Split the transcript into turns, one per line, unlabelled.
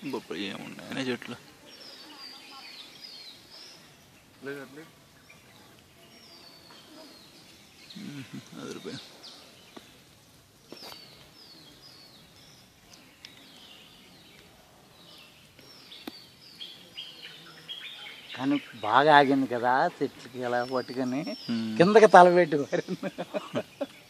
బొప్పాయి ఏమున్నాయనే చెట్లు రూపాయలు.
కానీ బాగా ఆగింది కదా చెట్లకి ఎలా పట్టుకొని కిందకి తలబెట్టి